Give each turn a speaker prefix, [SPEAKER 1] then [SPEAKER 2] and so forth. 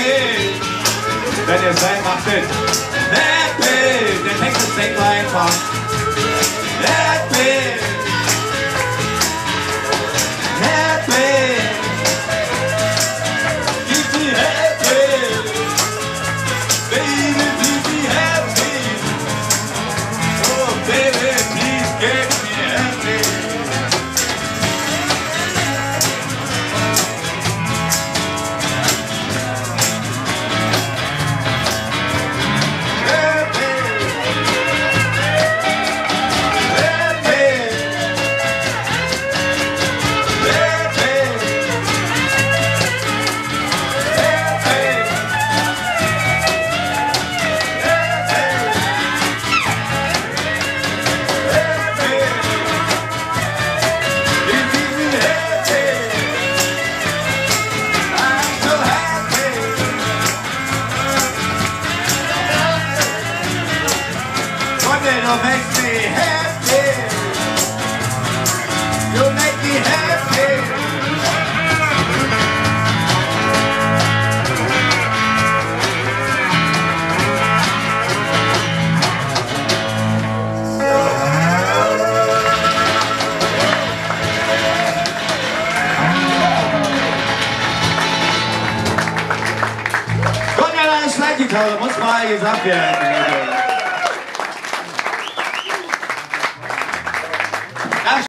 [SPEAKER 1] happy. Wenn ihr seid, macht mit. Happy. Der Text ist denkbar einfach. Happy. Happy. Keep me happy. Baby, keep me happy. Oh, baby, please get me happy. It'll make me happy. You'll make me happy. Gott, ja, eine Schlaggitarre muss mal gesagt werden.